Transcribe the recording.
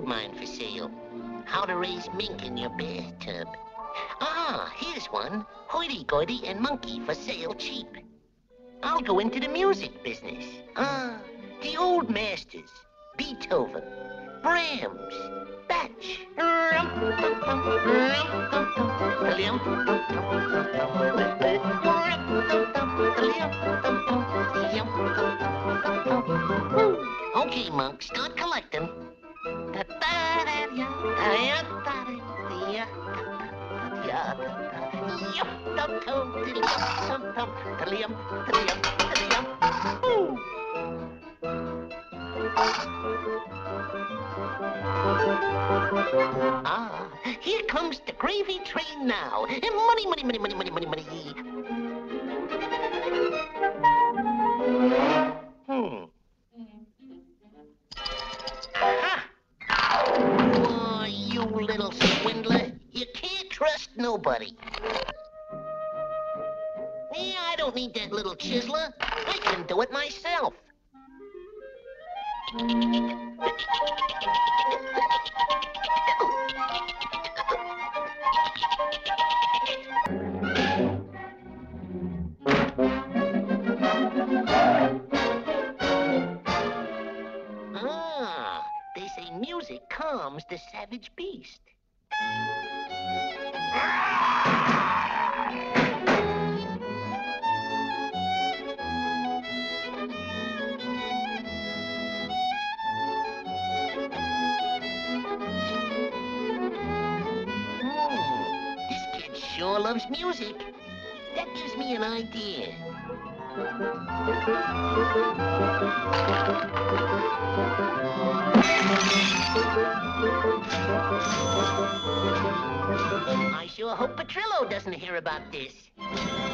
mine for sale. How to raise mink in your bathtub. Ah, here's one. Hurdy-Gurdy and monkey for sale cheap. I'll go into the music business. The old masters. Beethoven, Brahms, Bach. Okay, Monk, start collecting. Ah, here comes the gravy train now. And money, money, money, money, money, money, money. Ha! Oh, you little swindler. You can't trust nobody. Yeah, I don't need that little chiseler. I can do it myself. Ah, they say music calms the savage beast. This kid sure loves music. That gives me an idea. I sure hope Petrillo doesn't hear about this.